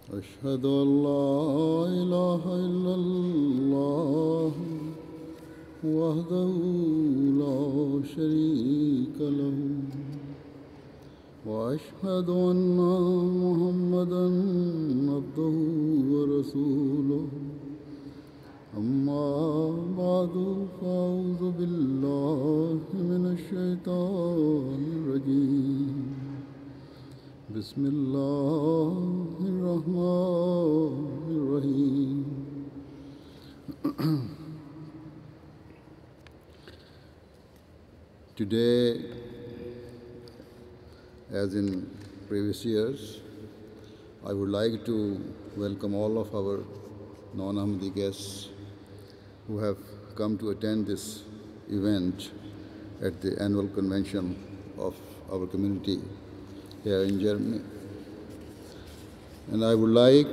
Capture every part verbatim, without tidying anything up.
أشهد أن لا إله إلا الله وحده لا شريك له وأشهد أن محمدا عبده ورسوله أما بعد فأعوذ بالله من الشيطان الرجيم بسم الله الرحمن الرحيم Today, as in previous years, I would like to welcome all of our non-Ahmadi guests who have come to attend this event at the annual convention of our community here in Germany. And I would like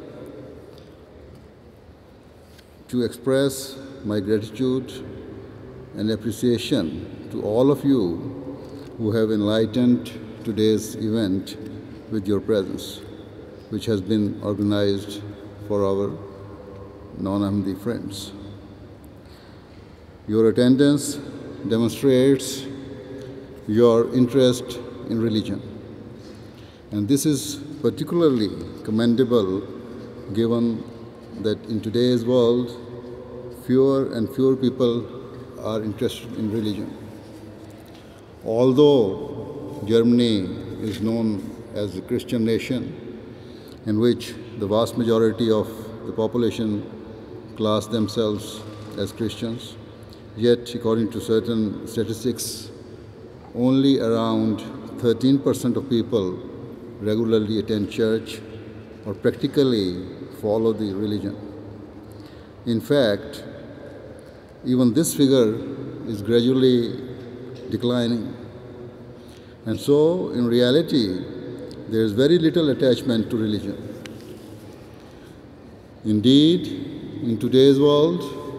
to express my gratitude and appreciation to all of you who have enlightened today's event with your presence, which has been organized for our non-Ahmadi friends. Your attendance demonstrates your interest in religion. And this is particularly commendable given that in today's world, fewer and fewer people are interested in religion. Although Germany is known as a Christian nation, in which the vast majority of the population class themselves as Christians, yet according to certain statistics, only around thirteen percent of people regularly attend church or practically follow the religion. In fact, even this figure is gradually declining. And so, in reality, there is very little attachment to religion. Indeed, in today's world,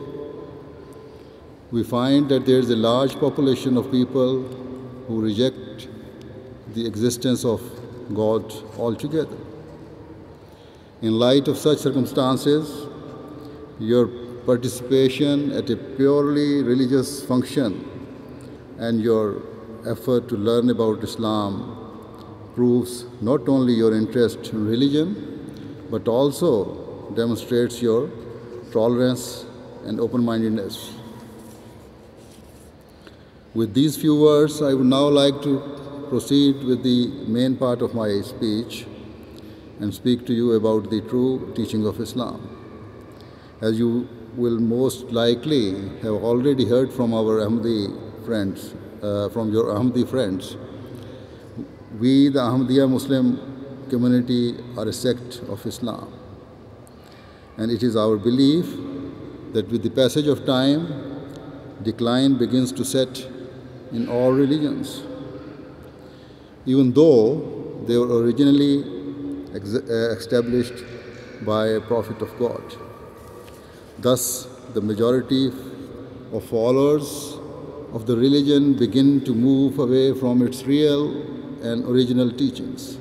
we find that there is a large population of people who reject the existence of God altogether. In light of such circumstances, your participation at a purely religious function and your effort to learn about Islam proves not only your interest in religion, but also demonstrates your tolerance and open-mindedness. With these few words, I would now like to proceed with the main part of my speech and speak to you about the true teaching of Islam. As you will most likely have already heard from our Ahmadi friends, uh, from your Ahmadi friends, we, the Ahmadiyya Muslim community, are a sect of Islam. And it is our belief that with the passage of time, decline begins to set in all religions, even though they were originally ex- uh, established by a prophet of God. Thus, the majority of followers of the religion begin to move away from its real and original teachings.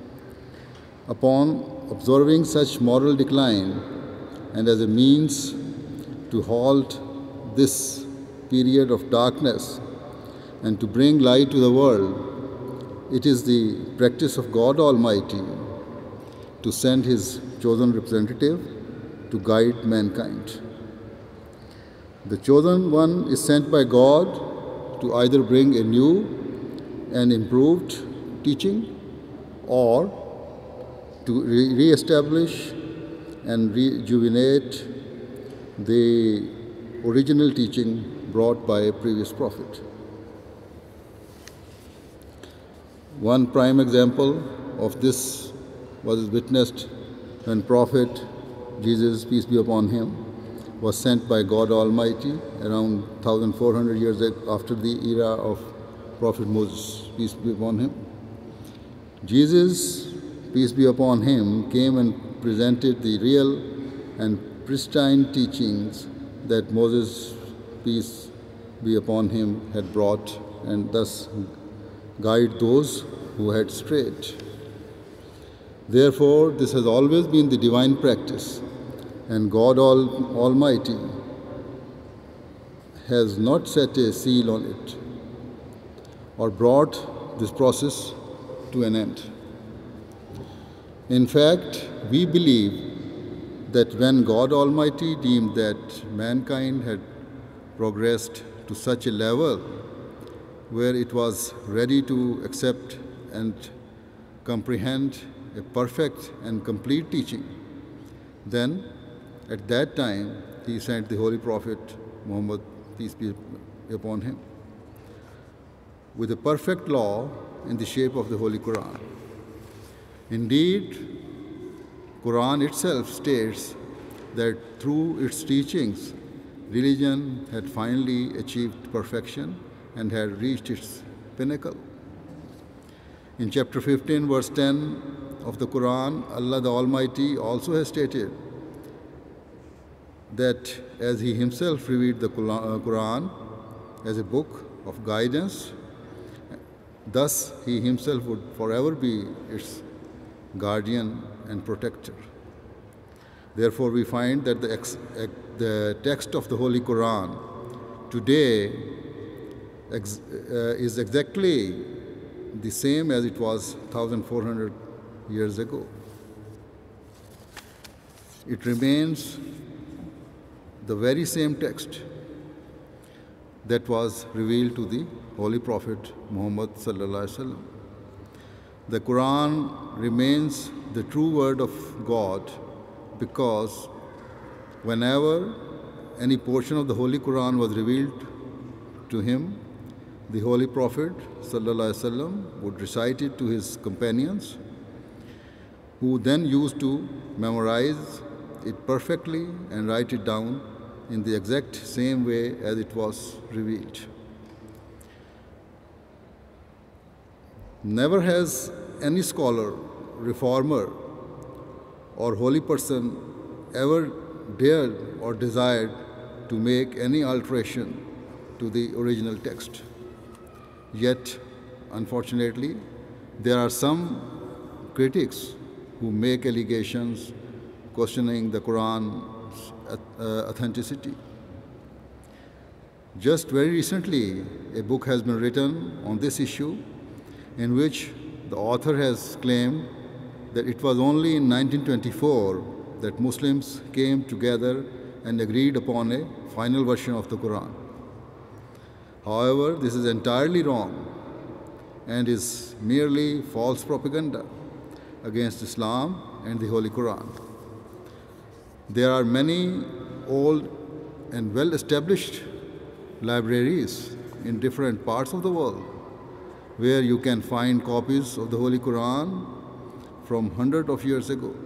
Upon observing such moral decline, and as a means to halt this period of darkness and to bring light to the world, it is the practice of God Almighty to send His chosen representative to guide mankind. The chosen one is sent by God to either bring a new and improved teaching or to re- re-establish and rejuvenate the original teaching brought by a previous prophet. One prime example of this was witnessed when Prophet Jesus, peace be upon him, was sent by God Almighty around fourteen hundred years after the era of Prophet Moses, peace be upon him. Jesus, peace be upon him, came and presented the real and pristine teachings that Moses, peace be upon him, had brought, and thus guide those who had strayed. Therefore, this has always been the divine practice, and God All- Almighty has not set a seal on it or brought this process to an end. In fact, we believe that when God Almighty deemed that mankind had progressed to such a level where it was ready to accept and comprehend a perfect and complete teaching, then at that time he sent the Holy Prophet Muhammad, peace be upon him, with a perfect law in the shape of the Holy Quran. Indeed, Quran itself states that through its teachings, religion had finally achieved perfection and had reached its pinnacle. In chapter fifteen, verse ten of the Quran, Allah the Almighty also has stated that as He Himself revealed the Quran as a book of guidance, thus He Himself would forever be its guardian and protector. Therefore, we find that the, ex the text of the Holy Quran today ex uh, is exactly the same as it was one thousand four hundred years ago. It remains the very same text that was revealed to the Holy Prophet Muhammad sallallahu alaihi wasallam. The Quran remains the true word of God because whenever any portion of the Holy Quran was revealed to him, the Holy Prophet sallallahu alaihi wasallam would recite it to his companions, who then used to memorize it perfectly and write it down in the exact same way as it was revealed. Never has any scholar, reformer, or holy person ever dared or desired to make any alteration to the original text. Yet, unfortunately, there are some critics who make allegations questioning the Quran's uh, authenticity. Just very recently, a book has been written on this issue in which the author has claimed that it was only in nineteen twenty-four that Muslims came together and agreed upon a final version of the Quran. However, this is entirely wrong and is merely false propaganda against Islam and the Holy Quran. There are many old and well-established libraries in different parts of the world where you can find copies of the Holy Quran from hundreds of years ago.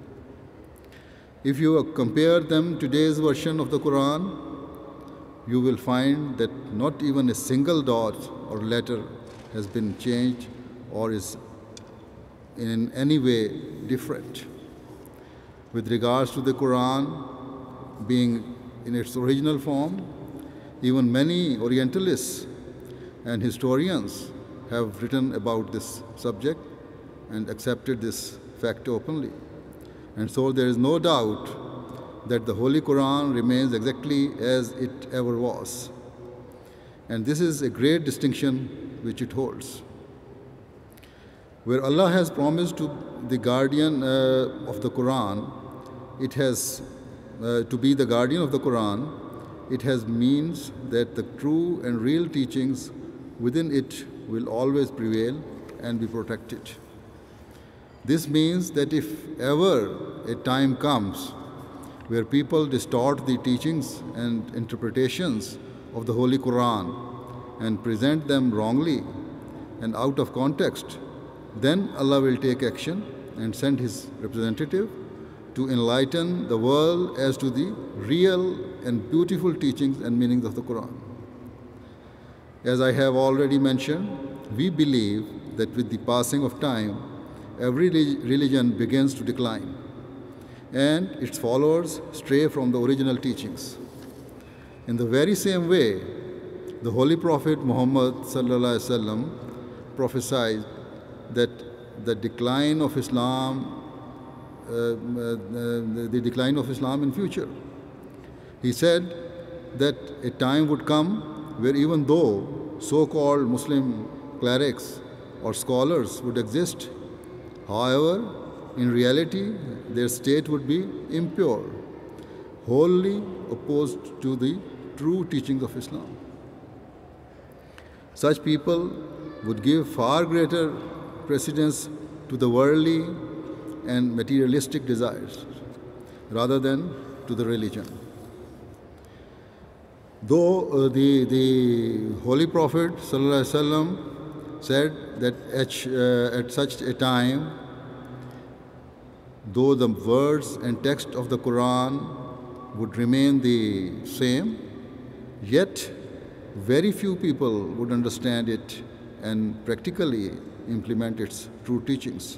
If you compare them to today's version of the Quran, you will find that not even a single dot or letter has been changed or is in any way different. With regards to the Quran being in its original form, even many Orientalists and historians have written about this subject and accepted this fact openly. And so there is no doubt that the Holy Quran remains exactly as it ever was. And this is a great distinction which it holds. Where Allah has promised to the guardian uh, of the Quran, it has uh, to be the guardian of the Quran, it has means that the true and real teachings within it will always prevail and be protected. This means that if ever a time comes where people distort the teachings and interpretations of the Holy Quran and present them wrongly and out of context, then Allah will take action and send His representative to enlighten the world as to the real and beautiful teachings and meanings of the Quran. As I have already mentioned, we believe that with the passing of time, every religion begins to decline and its followers stray from the original teachings. In the very same way, the Holy Prophet Muhammad sallallahu alaihi wasallam prophesied that the decline of Islam, uh, uh, the, the decline of Islam in future. He said that a time would come where even though so-called Muslim clerics or scholars would exist, however, in reality, their state would be impure, wholly opposed to the true teachings of Islam. Such people would give far greater precedence to the worldly and materialistic desires rather than to the religion. Though uh, the, the Holy Prophet ﷺ said that at, uh, at such a time, though the words and text of the Quran would remain the same, yet very few people would understand it and practically implement its true teachings.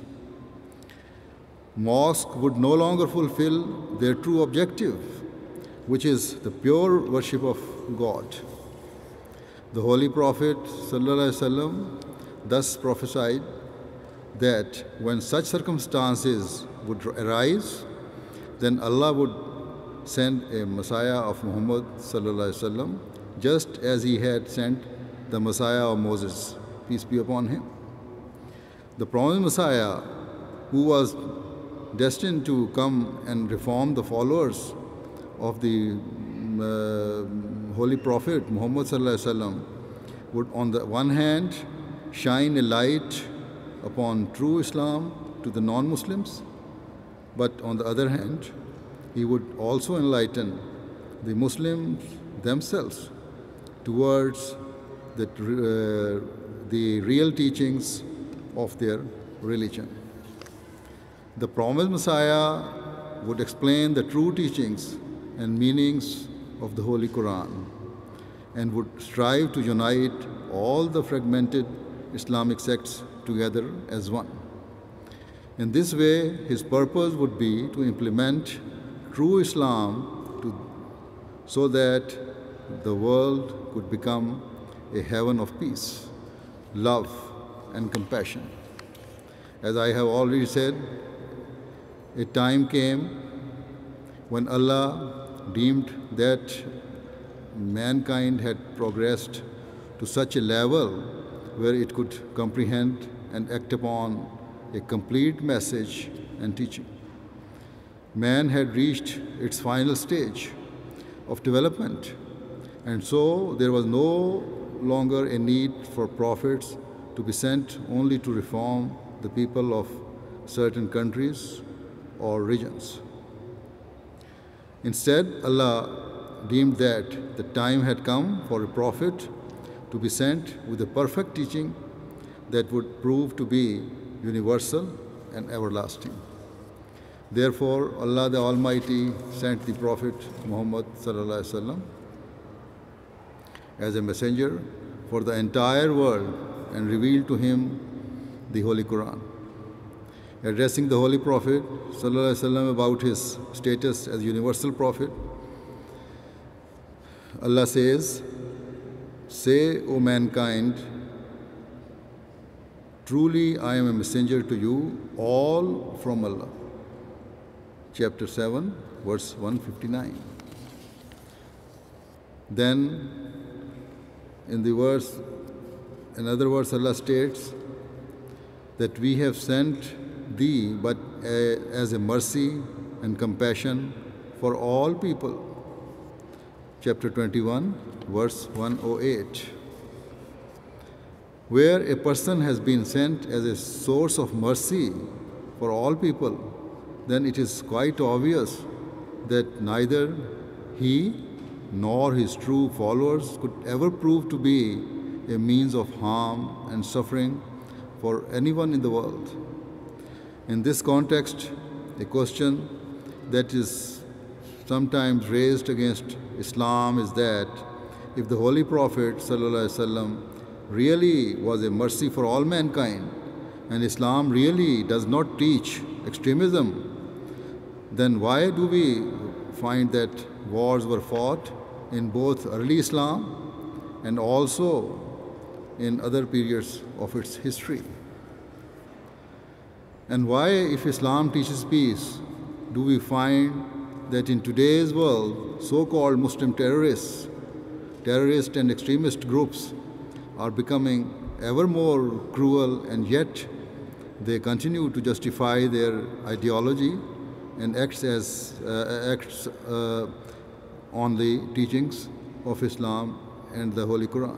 Mosques would no longer fulfill their true objective, which is the pure worship of God. The Holy Prophet ﷺ thus prophesied that when such circumstances would arise, then Allah would send a Messiah of Muhammad ﷺ, just as He had sent the Messiah of Moses, peace be upon him. The promised Messiah, who was destined to come and reform the followers of the uh, Holy Prophet Muhammad ﷺ, would on the one hand shine a light upon true Islam to the non-Muslims, but on the other hand, he would also enlighten the Muslims themselves towards the, uh, the real teachings of their religion. The promised Messiah would explain the true teachings and meanings of the Holy Quran and would strive to unite all the fragmented Islamic sects together as one. In this way, his purpose would be to implement true Islam to, so that the world could become a heaven of peace, love, and compassion. As I have already said, a time came when Allah deemed that mankind had progressed to such a level where it could comprehend and act upon a complete message and teaching. Man had reached its final stage of development, and so there was no longer a need for prophets to be sent only to reform the people of certain countries or regions. Instead, Allah deemed that the time had come for a prophet to be sent with a perfect teaching that would prove to be universal and everlasting. Therefore, Allah the Almighty sent the Prophet Muhammad sallallahu alaihi wasallam as a messenger for the entire world and revealed to him the Holy Quran. Addressing the Holy Prophet sallallahu alaihi wasallam about his status as universal prophet, Allah says, "Say, O mankind, truly I am a messenger to you, all from Allah." Chapter seven, verse one fifty-nine. Then, in the verse, another verse, Allah states that we have sent thee but a, as a mercy and compassion for all people. Chapter twenty-one, verse one oh eight. Where a person has been sent as a source of mercy for all people, then it is quite obvious that neither he nor his true followers could ever prove to be a means of harm and suffering for anyone in the world. In this context, a question that is sometimes raised against Islam is that if the Holy Prophet ﷺ really was a mercy for all mankind and Islam really does not teach extremism, then why do we find that wars were fought in both early Islam and also in other periods of its history? And why, if Islam teaches peace, do we find that in today's world, so-called Muslim terrorists, terrorist and extremist groups are becoming ever more cruel, and yet they continue to justify their ideology and acts as uh, acts uh, on the teachings of Islam and the Holy Quran.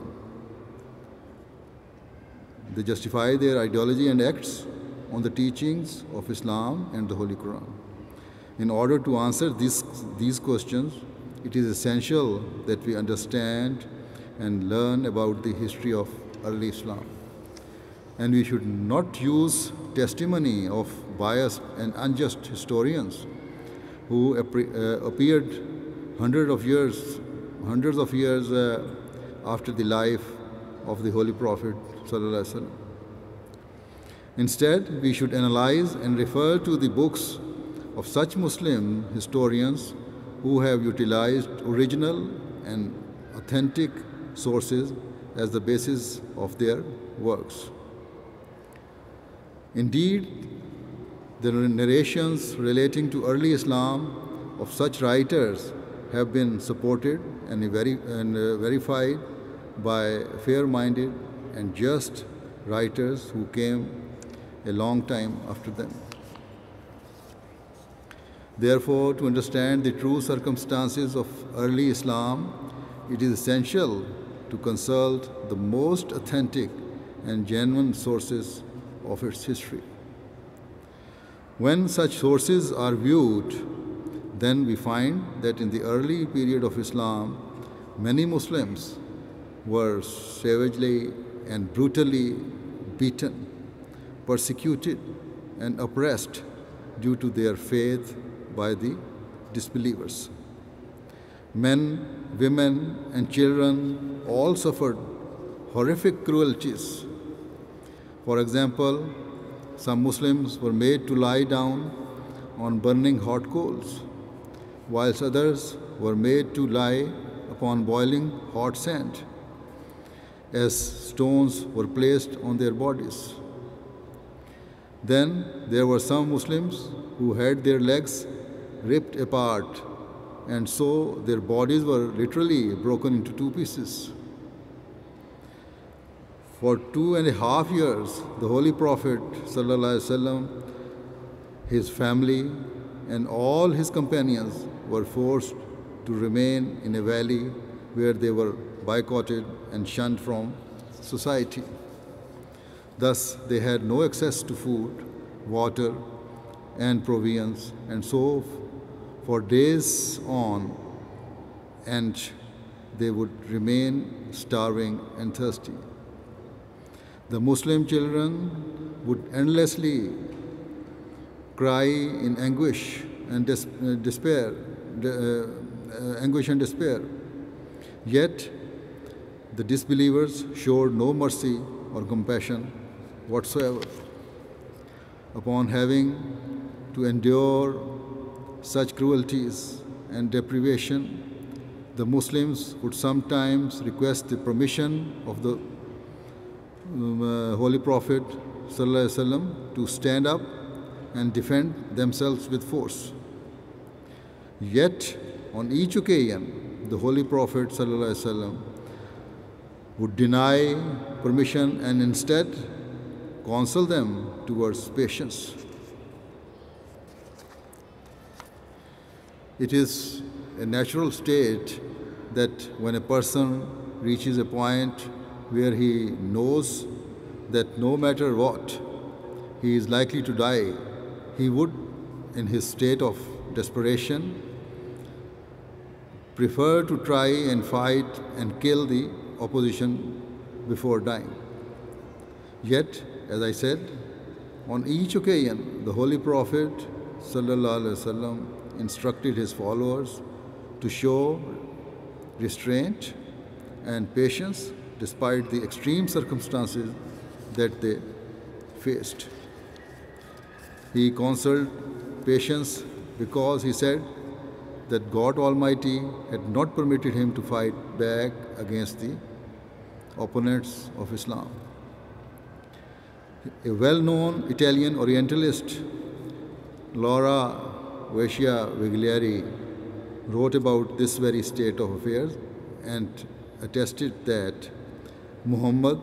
They justify their ideology and acts on the teachings of Islam and the Holy Quran. In order to answer these, these questions, it is essential that we understand and learn about the history of early Islam. And we should not use testimony of biased and unjust historians who uh, appeared hundreds of years, hundreds of years uh, after the life of the Holy Prophet Sallallahu Alaihi Wasallam. Instead, we should analyze and refer to the books of such Muslim historians who have utilized original and authentic sources as the basis of their works. Indeed, the narrations relating to early Islam of such writers have been supported and, veri- and uh, verified by fair-minded and just writers who came a long time after them. Therefore, to understand the true circumstances of early Islam, it is essential to consult the most authentic and genuine sources of its history. When such sources are viewed, then we find that in the early period of Islam, many Muslims were savagely and brutally beaten, persecuted, and oppressed due to their faith by the disbelievers. Men, women, and children all suffered horrific cruelties. For example, some Muslims were made to lie down on burning hot coals, whilst others were made to lie upon boiling hot sand, as stones were placed on their bodies. Then there were some Muslims who had their legs ripped apart, and so their bodies were literally broken into two pieces. For two and a half years, the Holy Prophet ﷺ, his family, and all his companions were forced to remain in a valley where they were boycotted and shunned from society. Thus, they had no access to food, water, and provisions, and so for days on, and they would remain starving and thirsty. The Muslim children would endlessly cry in anguish and des- uh, despair, de- uh, uh, anguish and despair. Yet, the disbelievers showed no mercy or compassion whatsoever. Upon having to endure such cruelties and deprivation, the Muslims would sometimes request the permission of the um, uh, Holy Prophet ﷺ to stand up and defend themselves with force. Yet, on each occasion, the Holy Prophet ﷺ would deny permission and instead counsel them towards patience. It is a natural state that when a person reaches a point where he knows that no matter what, he is likely to die, he would, in his state of desperation, prefer to try and fight and kill the opposition before dying. Yet, as I said, on each occasion, the Holy Prophet ﷺ instructed his followers to show restraint and patience despite the extreme circumstances that they faced. He counseled patience because he said that God Almighty had not permitted him to fight back against the opponents of Islam. A well-known Italian Orientalist, Laura Vescia Vigliari, wrote about this very state of affairs and attested that Muhammad,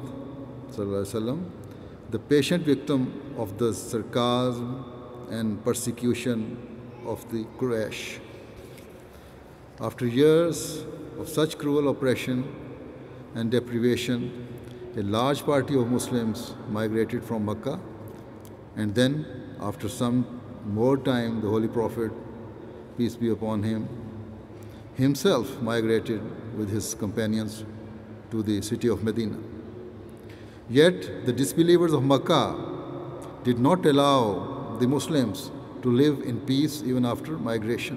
the patient victim of the sarcasm and persecution of the Quraysh, after years of such cruel oppression and deprivation, a large party of Muslims migrated from Mecca, and then, after some more time, the Holy Prophet, peace be upon him, himself migrated with his companions to the city of Medina. Yet, the disbelievers of Mecca did not allow the Muslims to live in peace even after migration.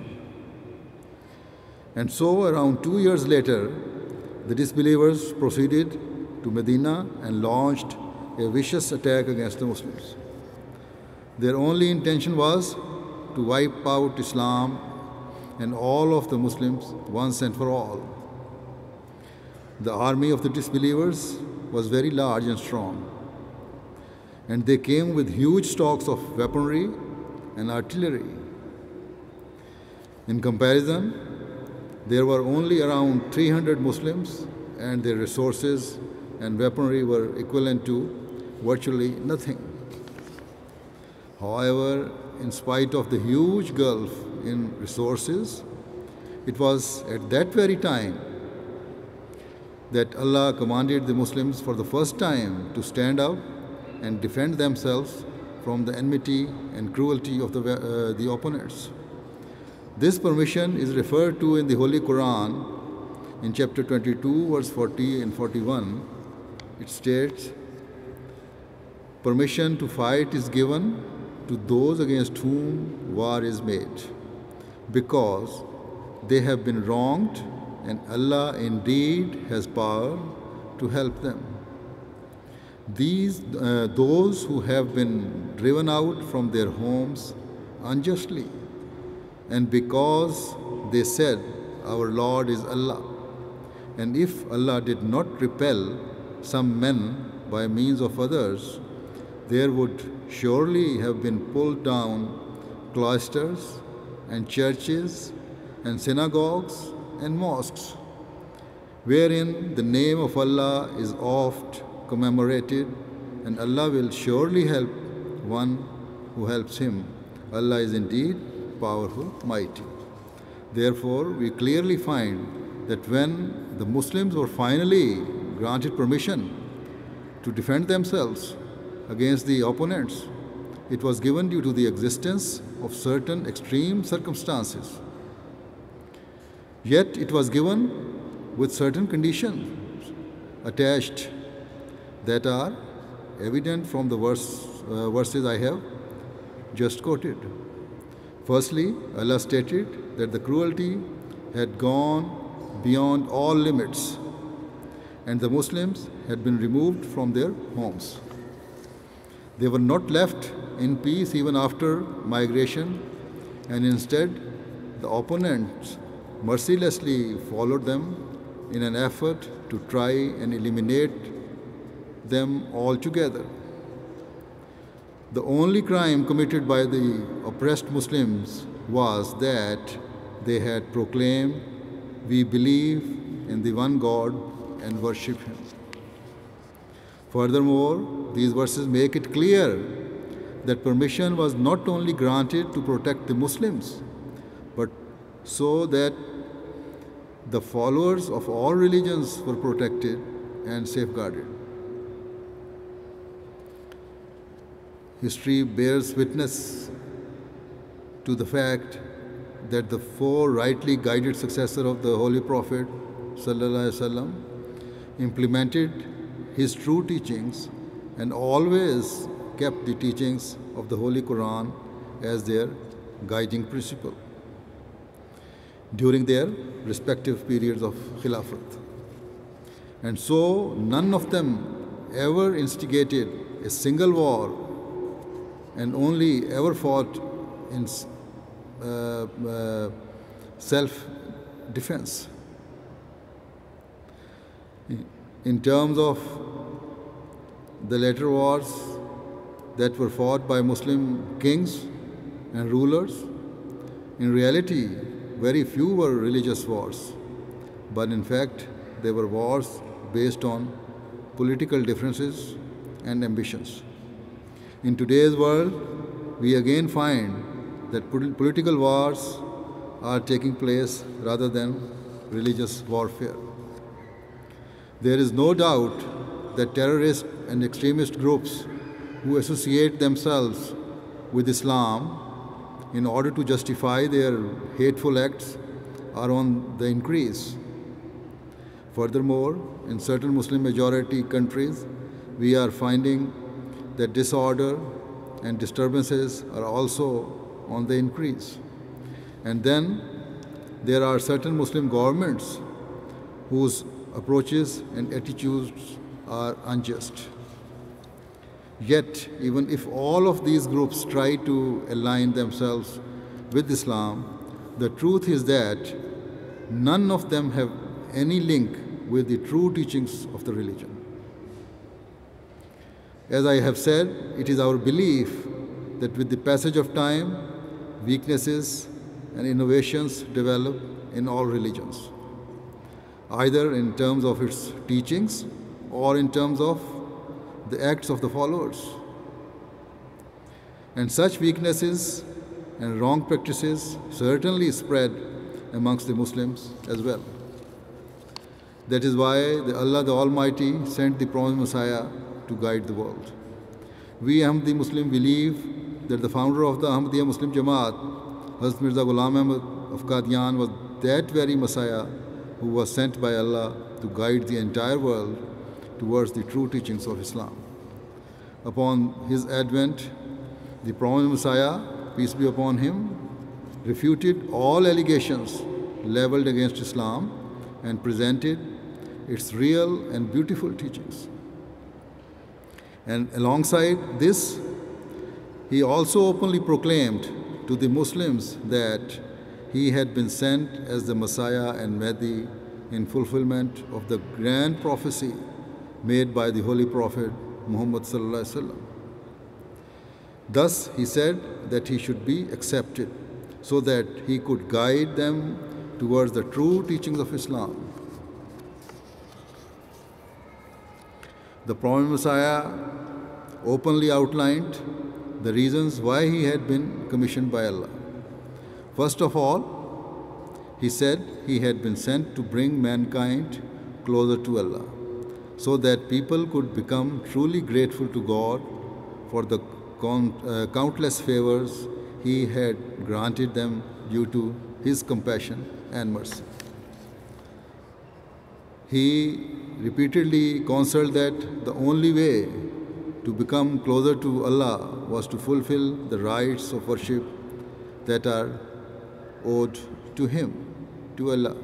And so, around two years later, the disbelievers proceeded to Medina and launched a vicious attack against the Muslims. Their only intention was to wipe out Islam and all of the Muslims once and for all. The army of the disbelievers was very large and strong, and they came with huge stocks of weaponry and artillery. In comparison, there were only around three hundred Muslims, and their resources and weaponry were equivalent to virtually nothing. However, in spite of the huge gulf in resources, it was at that very time that Allah commanded the Muslims for the first time to stand up and defend themselves from the enmity and cruelty of the, uh, the opponents. This permission is referred to in the Holy Quran in chapter twenty-two, verse forty and forty-one. It states, "Permission to fight is given to those against whom war is made, because they have been wronged, and Allah indeed has power to help them. These, uh, those who have been driven out from their homes unjustly, and because they said, 'Our Lord is Allah,' and if Allah did not repel some men by means of others, there would surely have been pulled down cloisters and churches and synagogues and mosques, wherein the name of Allah is oft commemorated, and Allah will surely help one who helps him. Allah is indeed powerful, mighty." Therefore, we clearly find that when the Muslims were finally granted permission to defend themselves against the opponents, it was given due to the existence of certain extreme circumstances. Yet it was given with certain conditions attached that are evident from the verse, uh, verses I have just quoted. Firstly, Allah stated that the cruelty had gone beyond all limits, and the Muslims had been removed from their homes. They were not left in peace even after migration, and instead the opponents mercilessly followed them in an effort to try and eliminate them altogether. The only crime committed by the oppressed Muslims was that they had proclaimed, "We believe in the one God and worship Him." Furthermore, these verses make it clear that permission was not only granted to protect the Muslims, but so that the followers of all religions were protected and safeguarded. History bears witness to the fact that the four rightly guided successors of the Holy Prophet ﷺ implemented his true teachings and always kept the teachings of the Holy Quran as their guiding principle during their respective periods of Khilafat. And so none of them ever instigated a single war and only ever fought in uh, uh, self-defense. In terms of the later wars, that were fought by Muslim kings and rulers. In reality, very few were religious wars, but in fact, they were wars based on political differences and ambitions. In today's world, we again find that political wars are taking place rather than religious warfare. There is no doubt that terrorist and extremist groups who associate themselves with Islam in order to justify their hateful acts are on the increase. Furthermore, in certain Muslim majority countries, we are finding that disorder and disturbances are also on the increase. And then there are certain Muslim governments whose approaches and attitudes are unjust. Yet, even if all of these groups try to align themselves with Islam, the truth is that none of them have any link with the true teachings of the religion. As I have said, it is our belief that with the passage of time, weaknesses and innovations develop in all religions, either in terms of its teachings or in terms of the acts of the followers. And such weaknesses and wrong practices certainly spread amongst the Muslims as well. That is why the Allah the Almighty sent the promised Messiah to guide the world. We Ahmadi Muslim believe that the founder of the Ahmadiyya Muslim Jamaat, Hazrat Mirza Ghulam Ahmad of Qadian, was that very Messiah who was sent by Allah to guide the entire world towards the true teachings of Islam. Upon his advent, the promised Messiah, peace be upon him, refuted all allegations leveled against Islam and presented its real and beautiful teachings. And alongside this, he also openly proclaimed to the Muslims that he had been sent as the Messiah and Mahdi in fulfillment of the grand prophecy made by the Holy Prophet Muhammad Sallallahu Alaihi Wasallam. Thus, he said that he should be accepted so that he could guide them towards the true teachings of Islam. The promised Messiah openly outlined the reasons why he had been commissioned by Allah. First of all, he said he had been sent to bring mankind closer to Allah, so that people could become truly grateful to God for the uh, countless favors He had granted them due to His compassion and mercy. He repeatedly counseled that the only way to become closer to Allah was to fulfill the rites of worship that are owed to Him, to Allah.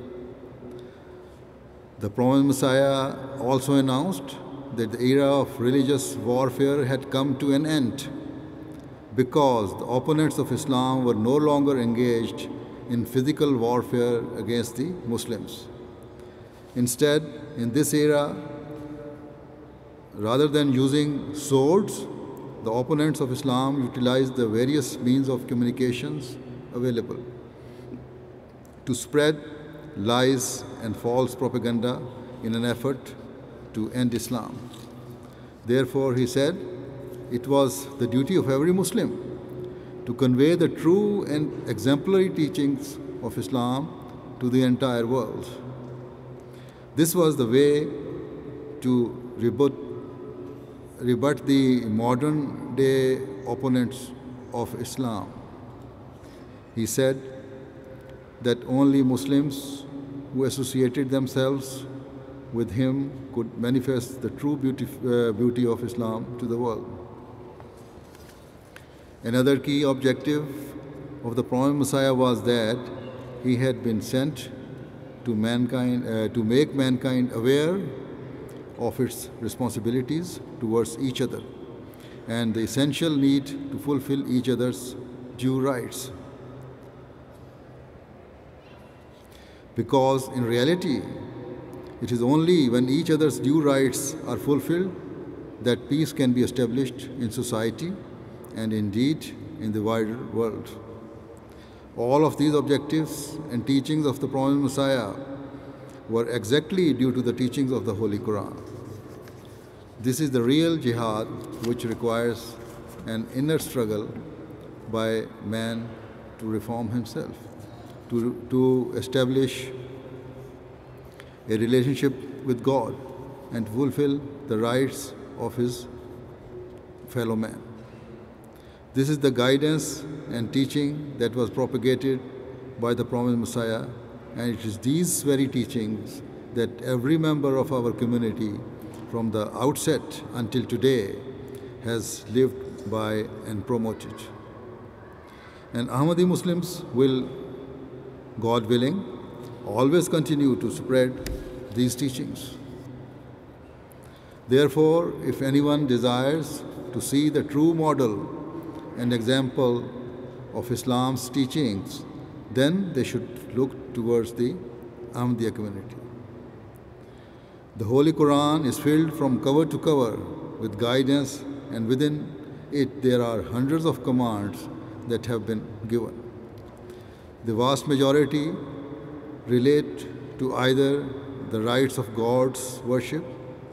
The promised Messiah also announced that the era of religious warfare had come to an end because the opponents of Islam were no longer engaged in physical warfare against the Muslims. Instead, in this era, rather than using swords, the opponents of Islam utilized the various means of communications available to spread lies and false propaganda in an effort to end Islam. Therefore, he said, it was the duty of every Muslim to convey the true and exemplary teachings of Islam to the entire world. This was the way to rebut, rebut the modern day opponents of Islam. He said that only Muslims who associated themselves with him could manifest the true beauty, uh, beauty of Islam to the world. Another key objective of the promised Messiah was that he had been sent to mankind, uh, to make mankind aware of its responsibilities towards each other and the essential need to fulfill each other's due rights. Because in reality, it is only when each other's due rights are fulfilled that peace can be established in society and indeed in the wider world. All of these objectives and teachings of the promised Messiah were exactly due to the teachings of the Holy Quran. This is the real jihad, which requires an inner struggle by man to reform himself, to, to establish a relationship with God and to fulfill the rights of his fellow man. This is the guidance and teaching that was propagated by the promised Messiah, and it is these very teachings that every member of our community from the outset until today has lived by and promoted. And Ahmadi Muslims will, God willing, always continue to spread these teachings. Therefore, if anyone desires to see the true model and example of Islam's teachings, then they should look towards the Ahmadiyya community. The Holy Quran is filled from cover to cover with guidance, and within it there are hundreds of commands that have been given. The vast majority relate to either the rights of God's worship,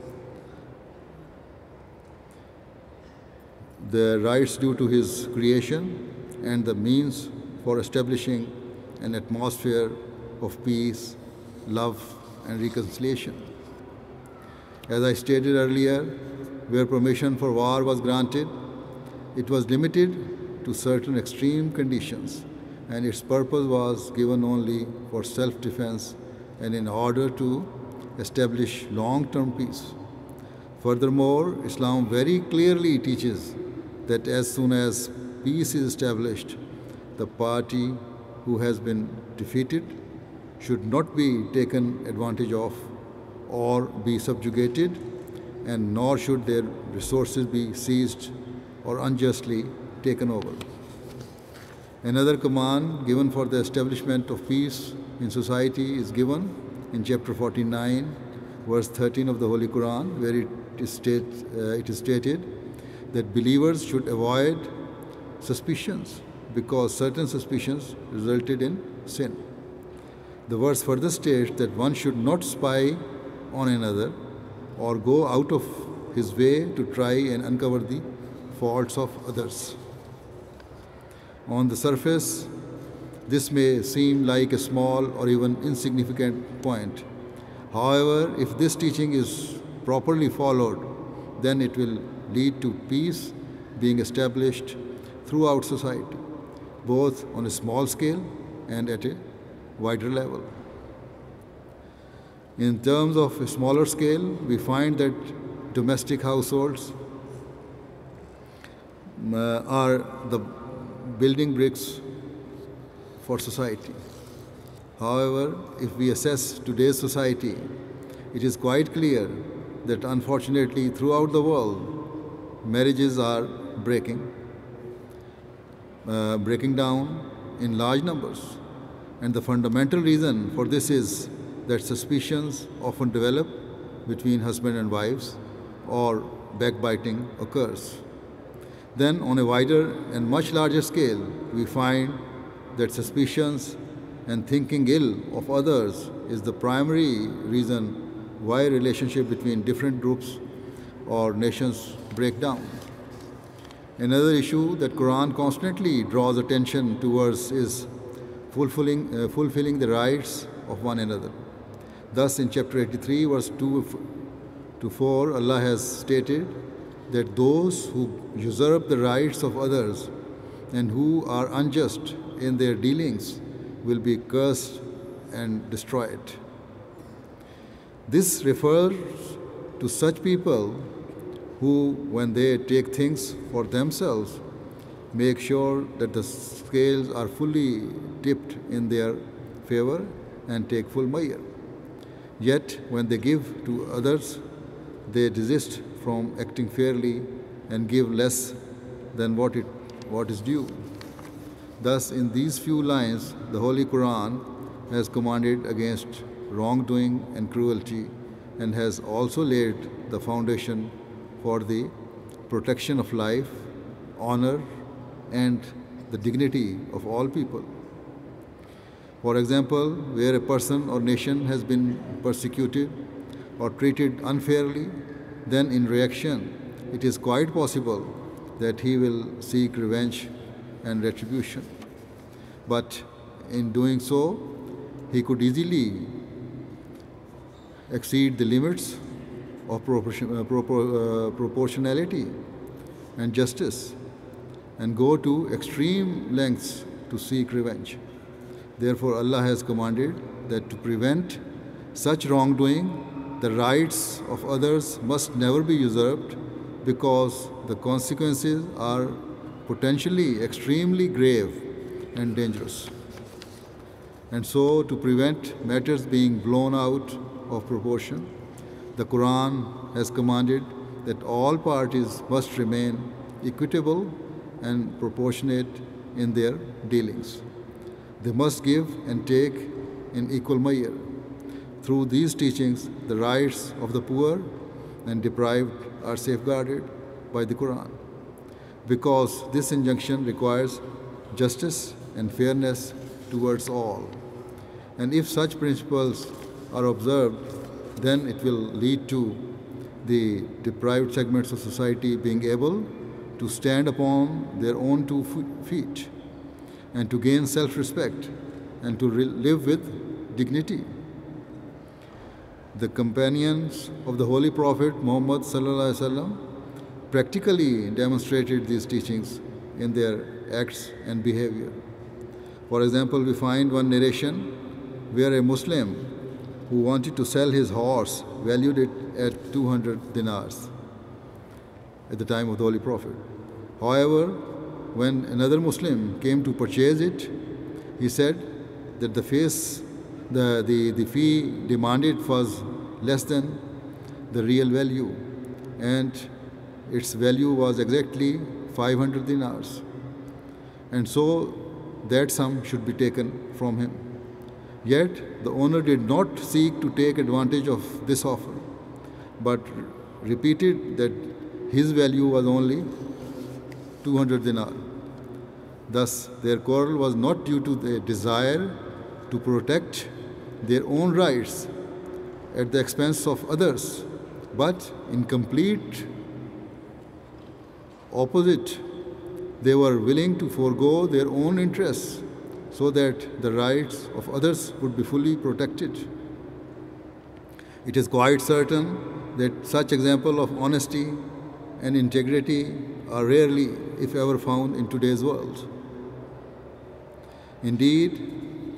the rights due to His creation, and the means for establishing an atmosphere of peace, love, and reconciliation. As I stated earlier, where permission for war was granted, it was limited to certain extreme conditions, and its purpose was given only for self-defense and in order to establish long-term peace. Furthermore, Islam very clearly teaches that as soon as peace is established, the party who has been defeated should not be taken advantage of or be subjugated, and nor should their resources be seized or unjustly taken over. Another command given for the establishment of peace in society is given in chapter forty-nine, verse thirteen of the Holy Quran, where it is, state, uh, it is stated that believers should avoid suspicions because certain suspicions resulted in sin. The verse further states that one should not spy on another or go out of his way to try and uncover the faults of others. On the surface, this may seem like a small or even insignificant point. However, if this teaching is properly followed, then it will lead to peace being established throughout society, both on a small scale and at a wider level. In terms of a smaller scale, we find that domestic households uh, are the building bricks for society. However, if we assess today's society, it is quite clear that unfortunately throughout the world, marriages are breaking, uh, breaking down in large numbers. And the fundamental reason for this is that suspicions often develop between husband and wives, or backbiting occurs. Then on a wider and much larger scale, we find that suspicions and thinking ill of others is the primary reason why relationship between different groups or nations break down. Another issue that Quran constantly draws attention towards is fulfilling, uh, fulfilling the rights of one another. Thus in chapter eighty-three, verse two to four, Allah has stated that those who usurp the rights of others and who are unjust in their dealings will be cursed and destroyed. This refers to such people who, when they take things for themselves, make sure that the scales are fully tipped in their favor and take full measure. Yet, when they give to others, they desist from acting fairly and give less than what, it, what is due. Thus, in these few lines, the Holy Quran has commanded against wrongdoing and cruelty, and has also laid the foundation for the protection of life, honor, and the dignity of all people. For example, where a person or nation has been persecuted or treated unfairly, then in reaction, it is quite possible that he will seek revenge and retribution. But in doing so, he could easily exceed the limits of proportion, uh, propor, uh, proportionality and justice and go to extreme lengths to seek revenge. Therefore, Allah has commanded that to prevent such wrongdoing, the rights of others must never be usurped because the consequences are potentially extremely grave and dangerous. And so, to prevent matters being blown out of proportion, the Quran has commanded that all parties must remain equitable and proportionate in their dealings. They must give and take in equal measure. Through these teachings, the rights of the poor and deprived are safeguarded by the Quran, because this injunction requires justice and fairness towards all. And if such principles are observed, then it will lead to the deprived segments of society being able to stand upon their own two feet and to gain self-respect and to live with dignity. The companions of the Holy Prophet Muhammad sallallahu alaihi wasallam practically demonstrated these teachings in their acts and behavior. For example, we find one narration where a Muslim who wanted to sell his horse valued it at two hundred dinars at the time of the Holy Prophet. However, when another Muslim came to purchase it, he said that the face, the, the, the fee demanded was less than the real value, and its value was exactly five hundred dinars. And so that sum should be taken from him. Yet the owner did not seek to take advantage of this offer, but repeated that his value was only two hundred dinar. Thus, their quarrel was not due to their desire to protect their own rights at the expense of others, but in complete opposite. They were willing to forego their own interests so that the rights of others would be fully protected. It is quite certain that such example of honesty and integrity are rarely, if ever, found in today's world. Indeed,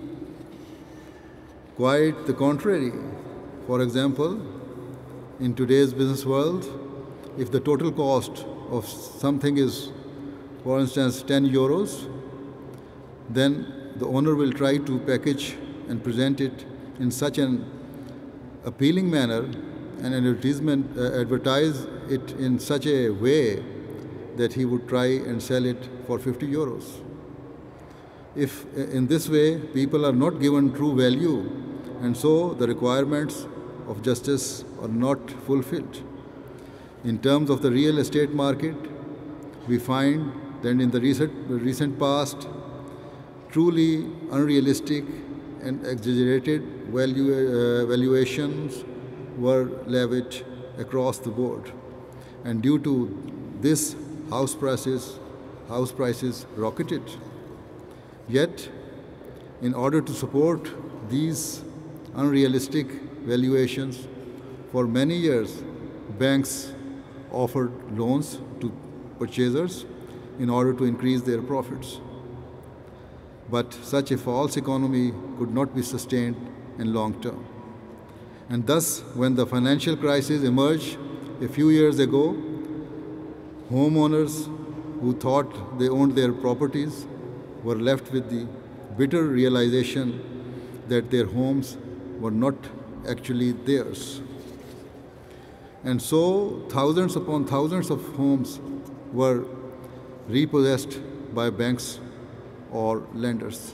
quite the contrary. For example, in today's business world, if the total cost of something is, for instance, ten euros, then the owner will try to package and present it in such an appealing manner and advertisement, uh, advertise it in such a way that he would try and sell it for fifty euros. If in this way people are not given true value, and so the requirements of justice are not fulfilled. In terms of the real estate market, we find that in the recent, recent past, truly unrealistic and exaggerated value, uh, valuations were levied across the board. And due to this, house prices, house prices rocketed. Yet, in order to support these unrealistic valuations, for many years, banks offered loans to purchasers in order to increase their profits. But such a false economy could not be sustained in long term. And thus, when the financial crisis emerged a few years ago, homeowners who thought they owned their properties were left with the bitter realization that their homes were not actually theirs. And so thousands upon thousands of homes were repossessed by banks or lenders.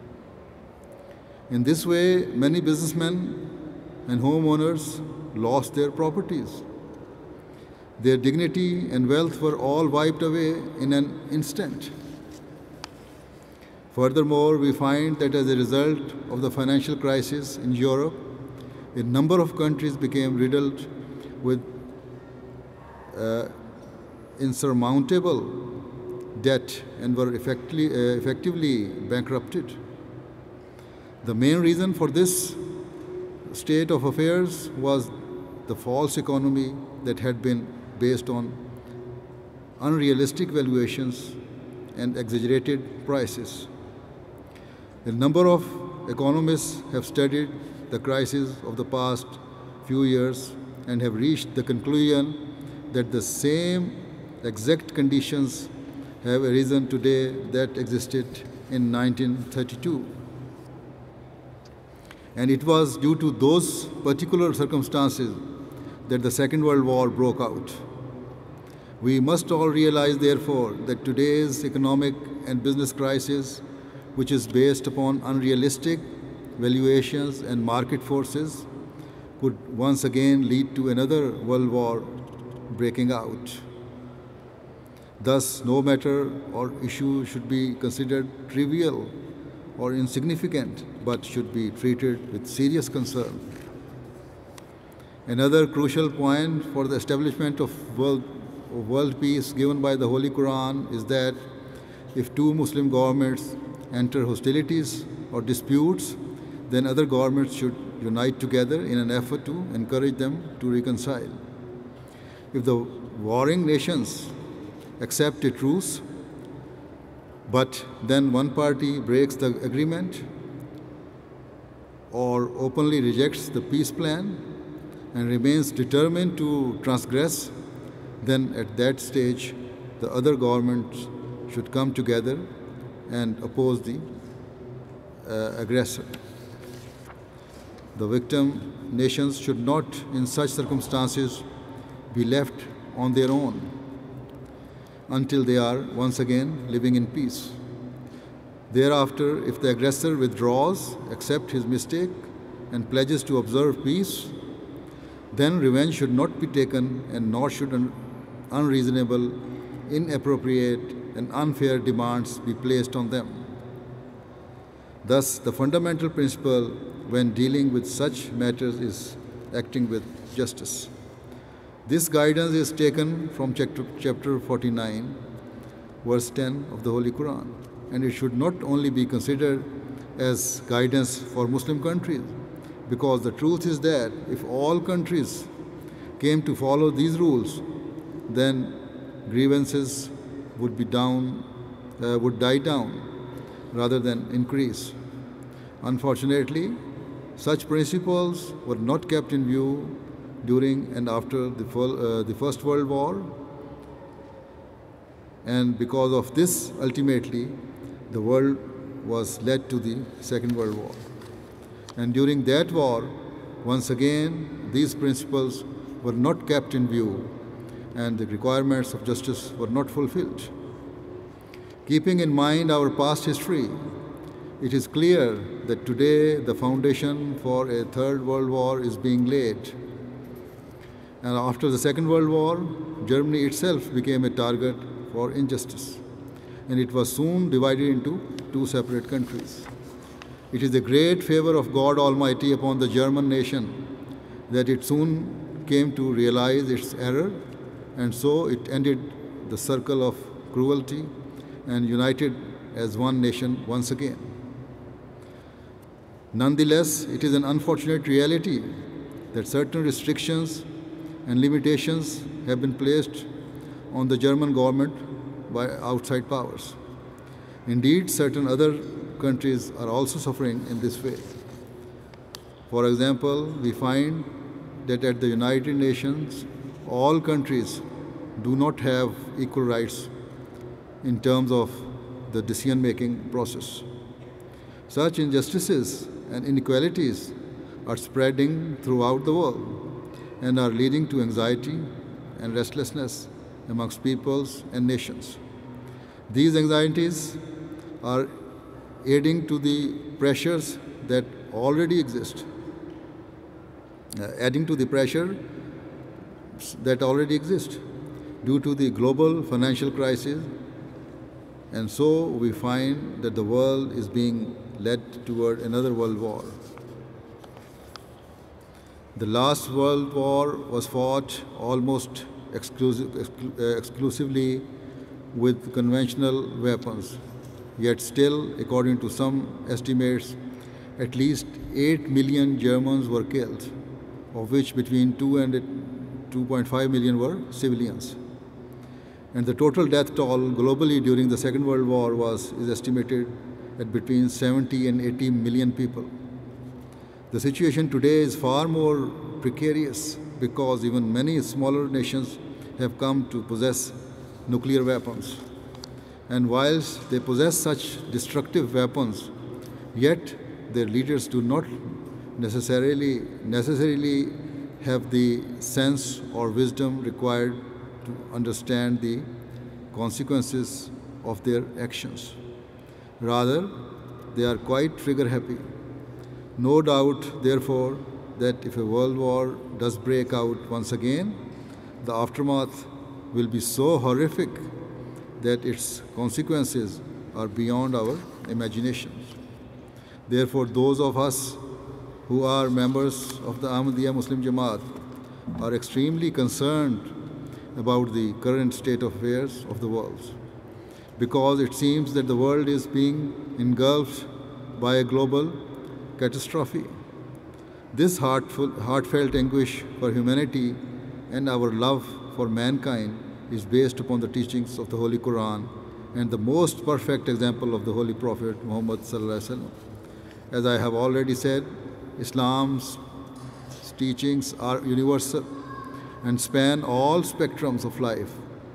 In this way, many businessmen and homeowners lost their properties. Their dignity and wealth were all wiped away in an instant. Furthermore, we find that as a result of the financial crisis in Europe, a number of countries became riddled with uh, insurmountable debt and were effectively, uh, effectively bankrupted. The main reason for this state of affairs was the false economy that had been based on unrealistic valuations and exaggerated prices. A number of economists have studied the crisis of the past few years and have reached the conclusion that the same exact conditions have arisen today that existed in nineteen thirty-two. And it was due to those particular circumstances that the Second World War broke out. We must all realize, therefore, that today's economic and business crisis, which is based upon unrealistic valuations and market forces, could once again lead to another world war breaking out. Thus, no matter or issue should be considered trivial or insignificant, but should be treated with serious concern. Another crucial point for the establishment of world, of world peace given by the Holy Quran is that if two Muslim governments enter hostilities or disputes, then other governments should unite together in an effort to encourage them to reconcile. If the warring nations accept a truce, but then one party breaks the agreement or openly rejects the peace plan and remains determined to transgress, then at that stage the other governments should come together and oppose the uh, aggressor. The victim nations should not, in such circumstances, be left on their own until they are once again living in peace. Thereafter, if the aggressor withdraws, accepts his mistake, and pledges to observe peace, then revenge should not be taken, and nor should un- unreasonable, inappropriate, and unfair demands be placed on them. Thus, the fundamental principle when dealing with such matters is acting with justice. This guidance is taken from chapter forty-nine, verse ten of the Holy Quran, and it should not only be considered as guidance for Muslim countries, because the truth is that if all countries came to follow these rules, then grievances would be down, uh, would die down rather than increase. Unfortunately, such principles were not kept in view during and after the, uh, the First World War, and because of this, ultimately, the world was led to the Second World War. And during that war, once again, these principles were not kept in view, and the requirements of justice were not fulfilled. Keeping in mind our past history, it is clear that today the foundation for a Third World War is being laid. And after the Second World War, Germany itself became a target for injustice, and it was soon divided into two separate countries. It is the great favor of God Almighty upon the German nation that it soon came to realize its error, and so it ended the circle of cruelty and united as one nation once again. Nonetheless, it is an unfortunate reality that certain restrictions and limitations have been placed on the German government by outside powers. Indeed, certain other countries are also suffering in this way. For example, we find that at the United Nations, all countries do not have equal rights in terms of the decision-making process. Such injustices and inequalities are spreading throughout the world and are leading to anxiety and restlessness amongst peoples and nations. These anxieties are adding to the pressures that already exist, uh, adding to the pressure that already exist. due to the global financial crisis, and so we find that the world is being led toward another world war. The last world war was fought almost exclusive, exclu- uh, exclusively with conventional weapons. Yet still, according to some estimates, at least eight million Germans were killed, of which between two and two point five million were civilians. And the total death toll globally during the Second World War was is estimated at between seventy and eighty million people. The situation today is far more precarious because even many smaller nations have come to possess nuclear weapons. And whilst they possess such destructive weapons, yet their leaders do not necessarily necessarily have the sense or wisdom required to understand the consequences of their actions. Rather, they are quite trigger happy. No doubt, therefore, that if a world war does break out once again, the aftermath will be so horrific that its consequences are beyond our imaginations. Therefore, those of us who are members of the Ahmadiyya Muslim Jamaat are extremely concerned about the current state of affairs of the world, because it seems that the world is being engulfed by a global catastrophe. This heartful, heartfelt anguish for humanity and our love for mankind is based upon the teachings of the Holy Quran and the most perfect example of the Holy Prophet Muhammad Sallallahu Alaihi Wasallam. As I have already said, Islam's teachings are universal and span all spectrums of life,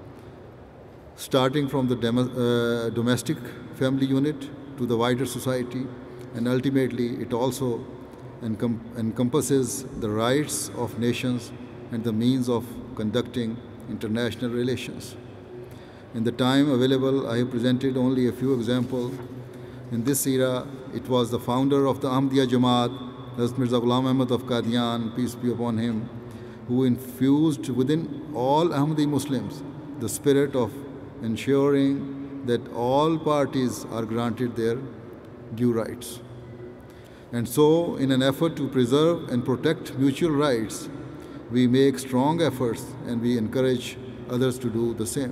starting from the dem- uh, domestic family unit to the wider society, and ultimately it also encom- encompasses the rights of nations and the means of conducting international relations. In the time available, I have presented only a few examples. In this era, it was the founder of the Ahmadiyya Jamaat, Hazrat Mirza Ghulam Ahmad of Qadian, peace be upon him, who infused within all Ahmadi Muslims the spirit of ensuring that all parties are granted their due rights. And so, in an effort to preserve and protect mutual rights, we make strong efforts and we encourage others to do the same.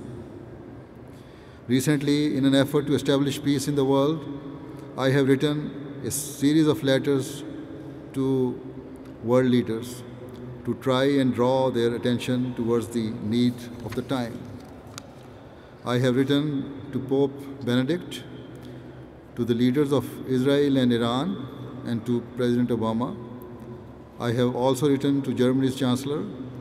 Recently, in an effort to establish peace in the world, I have written a series of letters to world leaders to try and draw their attention towards the need of the time. I have written to Pope Benedict, to the leaders of Israel and Iran, and to President Obama. I have also written to Germany's Chancellor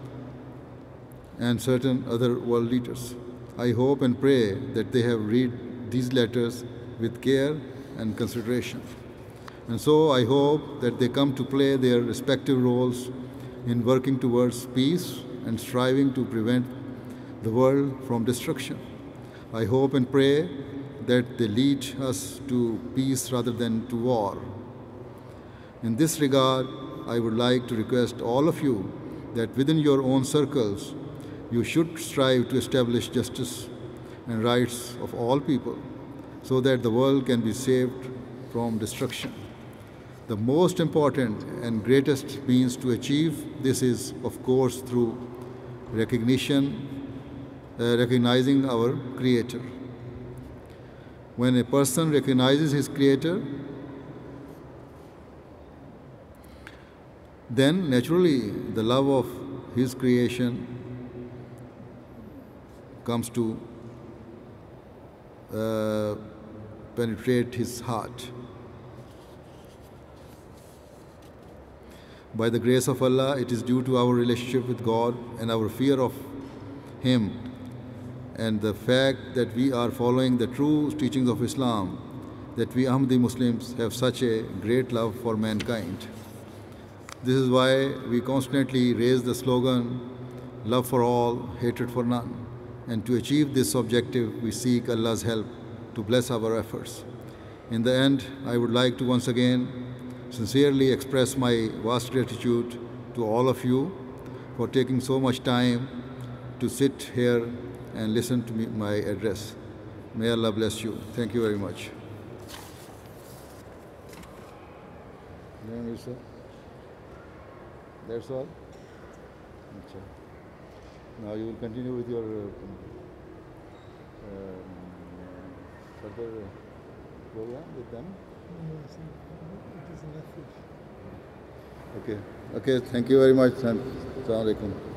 and certain other world leaders. I hope and pray that they have read these letters with care and consideration. And so I hope that they come to play their respective roles in working towards peace and striving to prevent the world from destruction. I hope and pray that they lead us to peace rather than to war. In this regard, I would like to request all of you that within your own circles, you should strive to establish justice and rights of all people so that the world can be saved from destruction. The most important and greatest means to achieve this is, of course, through recognition, uh, recognizing our Creator. When a person recognizes his Creator, then naturally the love of his creation comes to uh, penetrate his heart. By the grace of Allah, it is due to our relationship with God and our fear of Him and the fact that we are following the true teachings of Islam that we Ahmadi Muslims have such a great love for mankind. This is why we constantly raise the slogan, love for all, hatred for none. And to achieve this objective, we seek Allah's help to bless our efforts. In the end, I would like to once again sincerely express my vast gratitude to all of you for taking so much time to sit here and listen to me, my address. May Allah bless you. Thank you very much. That's all? Now you will continue with your uh, um, further program with them? Yes, it is enough. Okay. Okay, thank you very much. Assalamu alaikum.